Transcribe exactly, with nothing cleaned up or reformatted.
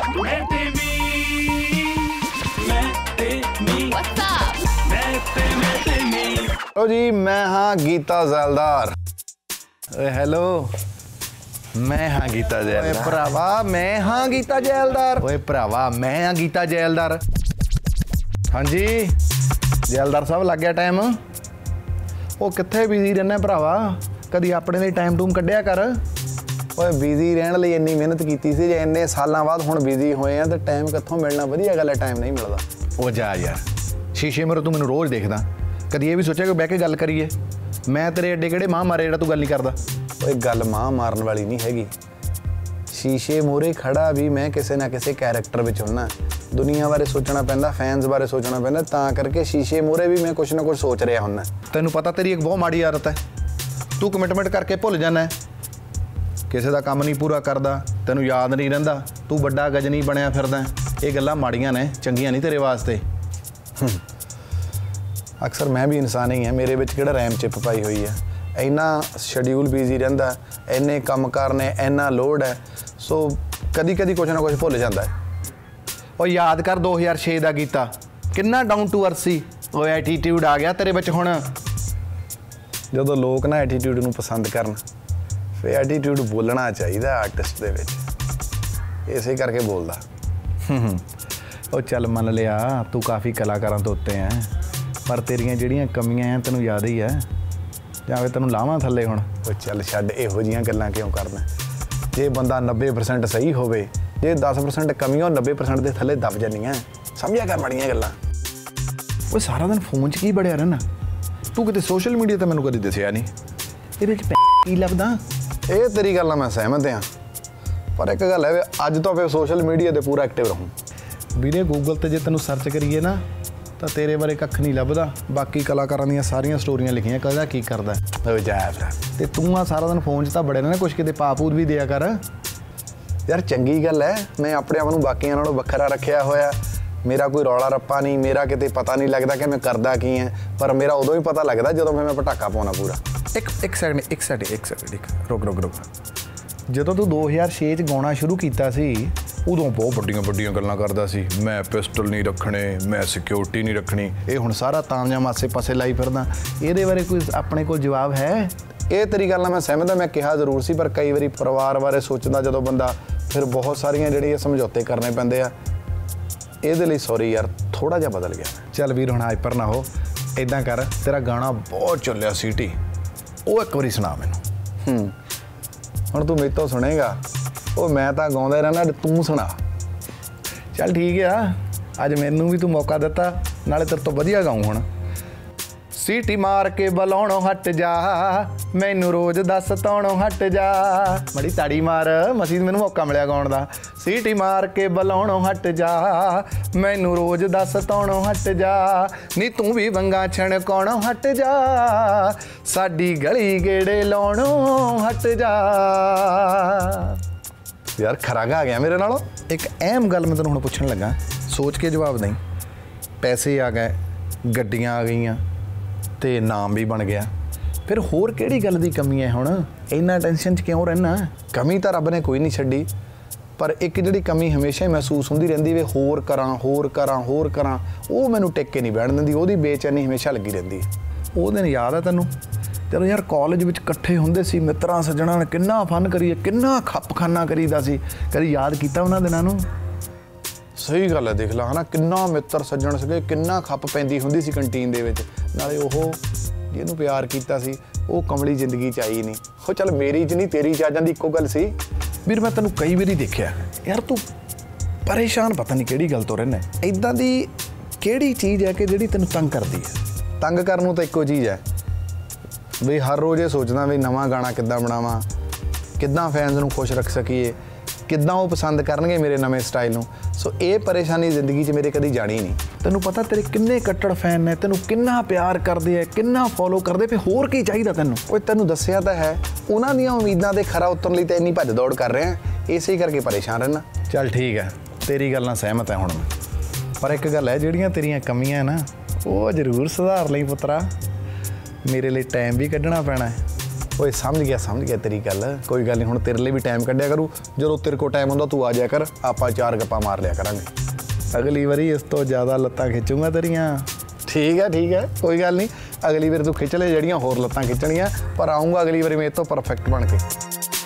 मैं ते मी मैं ते मी व्हाट्स अप मैं ते मैं ते मी। ओ जी मैं हाँ गीता जैलदार। हेलो मैं हाँ गीता जैलदार। भरावा मैं हाँ गीता जैलदार। ओए भरावा मैं हाँ गीता जैलदार। हाँ जी जैलदार साहब लग गया टाइम। ਉਹ ਕਿੱਥੇ ਬਿਜ਼ੀ ਰਹਿਣਾ ਭਰਾਵਾ ਕਦੀ ਆਪਣੇ ਲਈ ਟਾਈਮ ਟੂਮ ਕੱਢਿਆ ਕਰ। ਓਏ ਬਿਜ਼ੀ ਰਹਿਣ ਲਈ ਇੰਨੀ ਮਿਹਨਤ ਕੀਤੀ ਸੀ ਜੇ ਇੰਨੇ ਸਾਲਾਂ ਬਾਅਦ ਹੁਣ ਬਿਜ਼ੀ ਹੋਏ ਆ ਤੇ ਟਾਈਮ ਕਿੱਥੋਂ ਮਿਲਣਾ। ਵਧੀਆ ਗੱਲ ਹੈ ਟਾਈਮ ਨਹੀਂ ਮਿਲਦਾ। ਉਹ ਜਾ ਯਾਰ ਸ਼ੀਸ਼ੇ ਮੂਹਰੇ ਤੂੰ ਮੈਨੂੰ ਰੋਜ਼ ਦੇਖਦਾ ਕਦੀ ਇਹ ਵੀ ਸੋਚਿਆ ਕਿ ਬਹਿ ਕੇ ਗੱਲ ਕਰੀਏ। ਮੈਂ ਤੇਰੇ ਐਡੇ ਕਿਹੜੇ ਮਾਂ ਮਾਰੇ ਜਿਹੜਾ ਤੂੰ ਗੱਲ ਨਹੀਂ ਕਰਦਾ। ਓਏ ਗੱਲ ਮਾਂ ਮਾਰਨ ਵਾਲੀ ਨਹੀਂ ਹੈਗੀ। ਸ਼ੀਸ਼ੇ ਮੂਹਰੇ ਖੜਾ ਵੀ ਮੈਂ ਕਿਸੇ ਨਾ ਕਿਸੇ ਕੈਰੈਕਟਰ ਵਿੱਚ ਹੁੰਨਾ। ਦੁਨੀਆ ਬਾਰੇ ਸੋਚਣਾ ਪੈਂਦਾ ਫੈਨਸ ਬਾਰੇ ਸੋਚਣਾ ਪੈਂਦਾ ਤਾਂ ਕਰਕੇ ਸ਼ੀਸ਼ੇ ਮੂਹਰੇ ਵੀ ਮੈਂ ਕੁਛ ਨਾ ਕੁਛ ਸੋਚ ਰਿਹਾ ਹੁੰਨਾ। ਤੈਨੂੰ ਪਤਾ ਤੇਰੀ ਇੱਕ ਬਹੁਤ ਮਾੜੀ ਆਦਤ ਹੈ ਤੂੰ ਕਮਿਟਮੈਂਟ ਕਰਕੇ ਭੁੱਲ ਜਾਂਦਾ ਕਿਸੇ ਦਾ ਕੰਮ ਨਹੀਂ ਪੂਰਾ ਕਰਦਾ ਤੈਨੂੰ ਯਾਦ ਨਹੀਂ ਰਹਿੰਦਾ ਤੂੰ ਵੱਡਾ ਗਜਨੀ ਬਣਿਆ ਫਿਰਦਾ। ਇਹ ਗੱਲਾਂ ਮਾੜੀਆਂ ਨੇ ਚੰਗੀਆਂ ਨਹੀਂ ਤੇਰੇ ਵਾਸਤੇ। ਅਕਸਰ ਮੈਂ ਵੀ ਇਨਸਾਨ ਹੀ ਹਾਂ ਮੇਰੇ ਵਿੱਚ ਕਿਹੜਾ ਰੈਮ ਚਿਪ ਪਾਈ ਹੋਈ ਹੈ। ਇੰਨਾ ਸ਼ਡਿਊਲ ਬਿਜ਼ੀ ਰਹਿੰਦਾ ਇੰਨੇ ਕੰਮਕਾਰ ਨੇ ਇੰਨਾ ਲੋਡ ਹੈ ਸੋ ਕਦੀ ਕਦੀ ਕੁਛ ਨਾ ਕੁਛ ਭੁੱਲ ਜਾਂਦਾ ਹੈ। ਉਹ ਯਾਦ ਕਰ ਦੋ ਹਜ਼ਾਰ ਛੇ ਦਾ ਗੀਤਾ ਕਿੰਨਾ ਡਾਊਨ ਟੂ ਅਰਥ ਸੀ। ਉਹ ਐਟੀਟਿਊਡ ਆ ਗਿਆ ਤੇਰੇ ਵਿੱਚ ਹੁਣ। ਜਦੋਂ ਲੋਕ ਨਾ ਐਟੀਟਿਊਡ ਨੂੰ ਪਸੰਦ ਕਰਨ ਫਿਰ ਐਟੀਟਿਊਡ ਬੋਲਣਾ ਚਾਹੀਦਾ ਆਰਟਿਸਟ ਦੇ ਵਿੱਚ ਇਸੇ ਕਰਕੇ ਬੋਲਦਾ। ਉਹ ਚੱਲ ਮੰਨ ਲਿਆ ਤੂੰ ਕਾਫੀ ਕਲਾਕਾਰਾਂ ਤੋਂ ਉੱਤੇ ਹੈ ਪਰ ਤੇਰੀਆਂ ਜਿਹੜੀਆਂ ਕਮੀਆਂ ਆ ਤੈਨੂੰ ਯਾਦ ਹੀ ਹੈ ਜਾਂ ਫਿਰ ਤੈਨੂੰ ਲਾਵਾਂ ਥੱਲੇ ਹੁਣ। ਉਹ ਚੱਲ ਛੱਡ ਇਹੋ ਜਿਹੀਆਂ ਗੱਲਾਂ ਕਿਉਂ ਕਰਨਾ। ਜੇ ਬੰਦਾ ਨੱਬੇ ਪਰਸੈਂਟ ਸਹੀ ਹੋਵੇ ਜੇ ਦਸ ਪਰਸੈਂਟ ਕਮੀਆਂ ਉਹ ਨੱਬੇ ਪਰਸੈਂਟ ਦੇ ਥੱਲੇ ਦਬ ਜਾਂਦੀਆਂ ਸਮਝਿਆ ਕਰ ਮਾੜੀਆਂ ਗੱਲਾਂ। ਉਹ ਸਾਰਾ ਦਿਨ ਫੋਨ 'ਚ ਕੀ ਬੜਿਆ ਰਹਿਣਾ ਤੂੰ ਕਿਤੇ ਸੋਸ਼ਲ ਮੀਡੀਆ ਤੇ ਮੈਨੂੰ ਕਦੀ ਦੱਸਿਆ ਨਹੀਂ ਇਹਦੇ 'ਚ ਕੀ ਲੱਭਦਾ। ਇਹ ਤੇਰੀ ਗੱਲ ਨਾਲ ਮੈਂ ਸਹਿਮਤ ਹਾਂ ਪਰ ਇੱਕ ਗੱਲ ਹੈ ਅੱਜ ਤੋਂ ਫਿਰ ਸੋਸ਼ਲ ਮੀਡੀਆ ਤੇ ਪੂਰਾ ਐਕਟਿਵ ਰਹੂੰ। ਵੀਰੇ ਗੂਗਲ ਤੇ ਜੇ ਤੈਨੂੰ ਸਰਚ ਕਰੀਏ ਨਾ ਤਾਂ ਤੇਰੇ ਬਾਰੇ ਕੱਖ ਨਹੀਂ ਲੱਭਦਾ। ਬਾਕੀ ਕਲਾਕਾਰਾਂ ਦੀਆਂ ਸਾਰੀਆਂ ਸਟੋਰੀਆਂ ਲਿਖੀਆਂ ਕਦਾ ਕੀ ਕਰਦਾ ਤੇ ਤੂੰ ਆ ਸਾਰਾ ਦਿਨ ਫੋਨ 'ਚ ਤਾਂ ਬੜੇ ਰਹਿਣਾ ਕੁਛ ਕਿਤੇ ਪਾਪੂਰ ਵੀ ਦਿਆ ਕਰ। ਯਾਰ ਚੰਗੀ ਗੱਲ ਹੈ ਮੈਂ ਆਪਣੇ ਆਪ ਨੂੰ ਬਾਕੀਆਂ ਨਾਲੋਂ ਵੱਖਰਾ ਰੱਖਿਆ ਹੋਇਆ। ਮੇਰਾ ਕੋਈ ਰੌਲਾ ਰੱਪਾ ਨਹੀਂ ਮੇਰਾ ਕਿਤੇ ਪਤਾ ਨਹੀਂ ਲੱਗਦਾ ਕਿ ਮੈਂ ਕਰਦਾ ਕੀ ਹੈ ਪਰ ਮੇਰਾ ਉਦੋਂ ਹੀ ਪਤਾ ਲੱਗਦਾ ਜਦੋਂ ਮੈਂ ਪਟਾਕਾ ਪਾਉਣਾ ਪੂਰਾ। ਇੱਕ ਇੱਕ ਸੈਕਿੰਡ ਇੱਕ ਸੈਕਿੰਡ ਇੱਕ ਸੈਕਿੰਡ ਇੱਕ ਰੁਕ ਰੁਕ ਰੁਕ ਜਦੋਂ ਤੂੰ ਦੋ ਹਜ਼ਾਰ ਛੇ 'ਚ ਗਾਉਣਾ ਸ਼ੁਰੂ ਕੀਤਾ ਸੀ ਉਦੋਂ ਬਹੁਤ ਵੱਡੀਆਂ ਵੱਡੀਆਂ ਗੱਲਾਂ ਕਰਦਾ ਸੀ। ਮੈਂ ਪਿਸਟਲ ਨਹੀਂ ਰੱਖਣੇ ਮੈਂ ਸਿਕਿਉਰਿਟੀ ਨਹੀਂ ਰੱਖਣੀ। ਇਹ ਹੁਣ ਸਾਰਾ ਤਾਮਜਾਮ ਆਸੇ ਪਾਸੇ ਲਾਈ ਫਿਰਦਾ। ਇਹਦੇ ਬਾਰੇ ਕੋਈ ਆਪਣੇ ਕੋਲ ਜਵਾਬ ਹੈ। ਇਹ ਤੇਰੀ ਗੱਲ ਨਾਲ ਮੈਂ ਸਹਿਮਤ ਹਾਂ ਮੈਂ ਕਿਹਾ ਜ਼ਰੂਰ ਸੀ ਪਰ ਕਈ ਵਾਰੀ ਪਰਿਵਾਰ ਬਾਰੇ ਸੋਚਦਾ ਜਦੋਂ ਬੰਦਾ ਫਿਰ ਬਹੁਤ ਸਾਰੀਆਂ ਜਿਹੜੀਆਂ ਸਮਝੌਤੇ ਕਰਨੇ ਪੈਂਦੇ ਆ। ਇਹਦੇ ਲਈ ਸੌਰੀ ਯਾਰ ਥੋੜ੍ਹਾ ਜਿਹਾ ਬਦਲ ਗਿਆ। ਚੱਲ ਵੀਰ ਹੁਣ ਹਾਈਪਰ ਨਾ ਹੋ ਇੱਦਾਂ ਕਰ ਤੇਰਾ ਗਾਣਾ ਬਹੁਤ ਚੱਲਿਆ ਸੀਟੀ ਉਹ ਇੱਕ ਵਾਰੀ ਸੁਣਾ ਮੈਨੂੰ। ਹੂੰ ਹੁਣ ਤੂੰ ਮੇਰੇ ਤੋਂ ਸੁਣੇਗਾ ਉਹ ਮੈਂ ਤਾਂ ਗਾਉਂਦਾ ਰਹਿਣਾ ਤੂੰ ਸੁਣਾ। ਚੱਲ ਠੀਕ ਆ ਅੱਜ ਮੈਨੂੰ ਵੀ ਤੂੰ ਮੌਕਾ ਦਿੱਤਾ ਨਾਲੇ ਤੇਰੇ ਤੋਂ ਵਧੀਆ ਗਾਊਂ ਹੁਣ। ਸੀਟੀ ਮਾਰ ਕੇ ਬੁਲਾਉਣੋਂ ਹਟ ਜਾ ਮੈਨੂੰ ਰੋਜ਼ ਦੱਸ ਤਾਉਣੋਂ ਹਟ ਜਾ। ਬੜੀ ਤਾੜੀ ਮਾਰ ਮਸੀਦ ਮੈਨੂੰ ਮੌਕਾ ਮਿਲਿਆ ਗਾਉਣ ਦਾ। ਸੀਟੀ ਮਾਰ ਕੇ ਬੁਲਾਉਣੋਂ ਹਟ ਜਾ ਮੈਨੂੰ ਰੋਜ਼ ਦੱਸ ਤਾਉਣੋਂ ਹਟ ਜਾ ਨੀ ਤੂੰ ਵੀ ਵੰਗਾ ਛਣਕਾਉਣੋਂ ਹਟ ਜਾ ਸਾਡੀ ਗਲੀ ਗੇੜੇ ਲਾਉਣੋਂ ਹਟ ਜਾ। ਯਾਰ ਖਰਾਗਾ ਆ ਗਿਆ ਮੇਰੇ ਨਾਲੋਂ। ਇੱਕ ਅਹਿਮ ਗੱਲ ਮੈਂ ਤੈਨੂੰ ਹੁਣ ਪੁੱਛਣ ਲੱਗਾ ਸੋਚ ਕੇ ਜਵਾਬ ਦੇਈਂ। ਪੈਸੇ ਆ ਗਏ ਗੱਡੀਆਂ ਆ ਗਈਆਂ ਤੇ ਨਾਮ ਵੀ ਬਣ ਗਿਆ ਫਿਰ ਹੋਰ ਕਿਹੜੀ ਗੱਲ ਦੀ ਕਮੀ ਹੈ ਹੁਣ ਇੰਨਾ ਟੈਨਸ਼ਨ 'ਚ ਕਿਉਂ ਰਹਿਣਾ। ਕਮੀ ਤਾਂ ਰੱਬ ਨੇ ਕੋਈ ਨਹੀਂ ਛੱਡੀ ਪਰ ਇੱਕ ਜਿਹੜੀ ਕਮੀ ਹਮੇਸ਼ਾ ਹੀ ਮਹਿਸੂਸ ਹੁੰਦੀ ਰਹਿੰਦੀ ਵੀ ਹੋਰ ਕਰਾਂ ਹੋਰ ਕਰਾਂ ਹੋਰ ਕਰਾਂ ਉਹ ਮੈਨੂੰ ਟਿਕ ਕੇ ਨਹੀਂ ਬੈਠਣ ਦਿੰਦੀ। ਉਹਦੀ ਬੇਚੈਨੀ ਹਮੇਸ਼ਾ ਲੱਗੀ ਰਹਿੰਦੀ। ਉਹ ਦਿਨ ਯਾਦ ਹੈ ਤੈਨੂੰ ਜਦੋਂ ਯਾਰ ਕਾਲਜ ਵਿੱਚ ਇਕੱਠੇ ਹੁੰਦੇ ਸੀ ਮਿੱਤਰਾਂ ਸੱਜਣਾਂ ਨੇ ਕਿੰਨਾ ਫਨ ਕਰੀਏ ਕਿੰਨਾ ਖੱਪਖਾਨਾ ਕਰੀਦਾ ਸੀ ਕਦੀ ਯਾਦ ਕੀਤਾ ਉਹਨਾਂ ਦਿਨਾਂ ਨੂੰ। ਸਹੀ ਗੱਲ ਹੈ ਦੇਖ ਲਾ ਹੈ ਨਾ ਕਿੰਨਾ ਮਿੱਤਰ ਸੱਜਣ ਸੀਗੇ ਕਿੰਨਾ ਖੱਪ ਪੈਂਦੀ ਹੁੰਦੀ ਸੀ ਕੰਟੀਨ ਦੇ ਵਿੱਚ ਨਾਲੇ ਉਹ ਜਿਹਨੂੰ ਪਿਆਰ ਕੀਤਾ ਸੀ ਉਹ ਕਮਲੀ ਜ਼ਿੰਦਗੀ 'ਚ ਆਈ ਨਹੀਂ। ਉਹ ਚੱਲ ਮੇਰੀ 'ਚ ਨਹੀਂ ਤੇਰੀ 'ਚ ਆ ਜਾਂਦੀ ਇੱਕੋ ਗੱਲ ਸੀ। ਵੀਰ ਮੈਂ ਤੈਨੂੰ ਕਈ ਵਾਰੀ ਦੇਖਿਆ ਯਾਰ ਤੂੰ ਪਰੇਸ਼ਾਨ ਪਤਾ ਨਹੀਂ ਕਿਹੜੀ ਗੱਲ ਤੋਂ ਰਹਿਣਾ। ਇੱਦਾਂ ਦੀ ਕਿਹੜੀ ਚੀਜ਼ ਹੈ ਕਿ ਜਿਹੜੀ ਤੈਨੂੰ ਤੰਗ ਕਰਦੀ ਹੈ। ਤੰਗ ਕਰਨ ਨੂੰ ਤਾਂ ਇੱਕੋ ਚੀਜ਼ ਹੈ ਵੀ ਹਰ ਰੋਜ਼ ਇਹ ਸੋਚਦਾ ਵੀ ਨਵਾਂ ਗਾਣਾ ਕਿੱਦਾਂ ਬਣਾਵਾਂ ਕਿੱਦਾਂ ਫੈਨਸ ਨੂੰ ਖੁਸ਼ ਰੱਖ ਸਕੀਏ ਕਿੱਦਾਂ ਉਹ ਪਸੰਦ ਕਰਨਗੇ ਮੇਰੇ ਨਵੇਂ ਸਟਾਈਲ ਨੂੰ। ਸੋ ਇਹ ਪਰੇਸ਼ਾਨੀ ਜ਼ਿੰਦਗੀ 'ਚ ਮੇਰੇ ਕਦੀ ਜਾਣੀ ਨਹੀਂ। ਤੈਨੂੰ ਪਤਾ ਤੇਰੇ ਕਿੰਨੇ ਕੱਟੜ ਫੈਨ ਨੇ ਤੈਨੂੰ ਕਿੰਨਾ ਪਿਆਰ ਕਰਦੇ ਹੈ ਕਿੰਨਾ ਫੋਲੋ ਕਰਦੇ ਫਿਰ ਹੋਰ ਕੀ ਚਾਹੀਦਾ ਤੈਨੂੰ। ਓਏ ਤੈਨੂੰ ਦੱਸਿਆ ਤਾਂ ਹੈ ਉਹਨਾਂ ਦੀਆਂ ਉਮੀਦਾਂ ਤੇ ਖਰਾ ਉਤਰਨ ਲਈ ਤਾਂ ਇੰਨੀ ਭੱਜ ਦੌੜ ਕਰ ਰਿਹਾ ਇਸੇ ਕਰਕੇ ਪਰੇਸ਼ਾਨ ਰਹਿਣਾ। ਚੱਲ ਠੀਕ ਹੈ ਤੇਰੀ ਗੱਲ ਨਾਲ ਸਹਿਮਤ ਹੈ ਹੁਣ ਮੈਂ ਪਰ ਇੱਕ ਗੱਲ ਹੈ ਜਿਹੜੀਆਂ ਤੇਰੀਆਂ ਕਮੀਆਂ ਨਾ ਉਹ ਜ਼ਰੂਰ ਸੁਧਾਰ ਲਈ ਪੁੱਤਰਾ। ਮੇਰੇ ਲਈ ਟਾਈਮ ਵੀ ਕੱਢਣਾ ਪੈਣਾ ਓਏ समझ गया समझ गया तेरी गल कोई गल नहीं हुण तेरे लिए भी टाइम कढ़िया करूँ जो तेरे को टाइम हुंदा तू आ जाया कर आपां चार गप्पां मार लिया करांगे अगली बारी इस तो ज़्यादा लत्तां खिचूंगा तेरियां ठीक है ठीक है कोई गल नहीं अगली बार तू खिच ले जड़ियां होर लत्तां खिचणियां पर आऊँगा अगली बारी मेरे तो परफेक्ट बन के